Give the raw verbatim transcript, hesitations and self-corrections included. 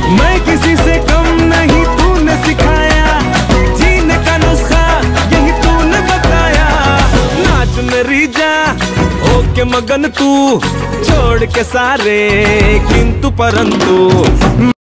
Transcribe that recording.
मैं किसी से कम नहीं, तूने सिखाया जीने का नुस्खा, यही तूने बताया। नाच मेरी जा होके मगन तू, छोड़ के सारे किंतु परंतु।